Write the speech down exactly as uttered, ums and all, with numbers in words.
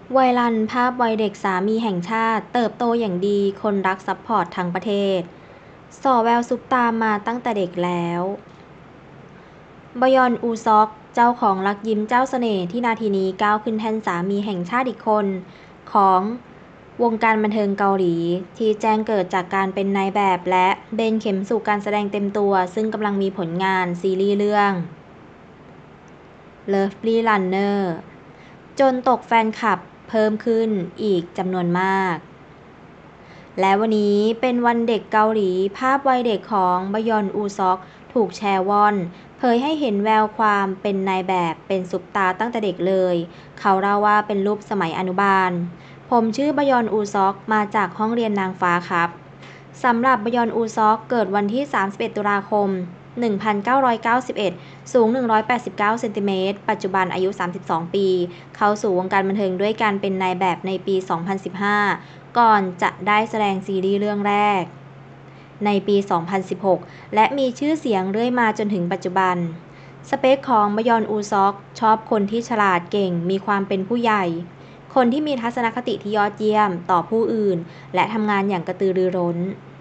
ไวรัลภาพวัยเด็กสามีแห่งชาติเติบโตอย่างดีคนรักซัพพอร์ตทั้งประเทศส่อแววซุปตามาตั้งแต่เด็กแล้วบยอนอูซอกเจ้าของรักยิ้มเจ้าเสน่ห์ที่นาทีนี้ก้าวขึ้นแท่นสามีแห่งชาติอีกคนของวงการบันเทิงเกาหลีที่แจ้งเกิดจากการเป็นนายแบบและเบนเข็มสู่การแสดงเต็มตัวซึ่งกำลังมีผลงานซีรีส์เรื่อง Lovely Runner จนตกแฟนคลับเพิ่มขึ้นอีกจำนวนมาก และวันนี้เป็นวันเด็กเกาหลีภาพวัยเด็กของบยอนอูซอกถูกแชร์ว่อนเผยให้เห็นแววความเป็นนายแบบเป็นซุปตาตั้งแต่เด็กเลย เขาเล่าว่าเป็นรูปสมัยอนุบาล ผมชื่อบยอนอูซอกมาจากห้องเรียนนางฟ้าครับ สำหรับบยอนอูซอกเกิดวันที่ สามสิบเอ็ด ตุลาคม หนึ่งพันเก้าร้อยเก้าสิบเอ็ด สูง หนึ่งร้อยแปดสิบเก้า เซนติเมตร ปัจจุบันอายุ สามสิบสอง ปี เข้าสู่วงการบันเทิงด้วยการเป็นนายแบบในปี สองพันสิบห้า ก่อนจะได้แสดงซีรีส์เรื่องแรกในปี สองพันสิบหก และมีชื่อเสียงเรื่อยมาจนถึงปัจจุบัน สเปคของบยอนอูซอกชอบคนที่ฉลาดเก่ง มีความเป็นผู้ใหญ่ คนที่มีทัศนคติที่ยอดเยี่ยมต่อผู้อื่น และทำงานอย่างกระตือรือร้น